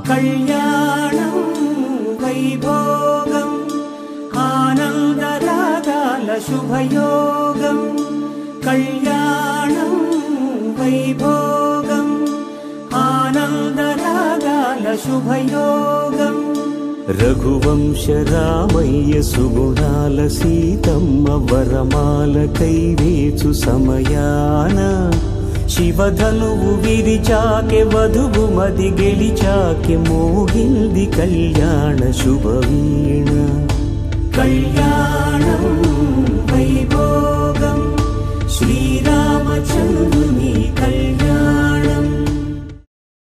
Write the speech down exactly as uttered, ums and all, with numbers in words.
కళ్యాణం వైభోగం ఆనందరాగాల శుభయోగం కళ్యాణం వైభోగం ఆనందరాగాల శుభయోగం రఘువంశ రామయ్య సుగుణాల సీతమ్మ వరమాల కైవేచు సమయాన శివధనువు విరిచాకె వధువు మది గెలిచాకె మోగింది కళ్యాణ శుభవీణ కళ్యాణం వైభోగం శ్రీరామచంద్రుని కళ్యాణం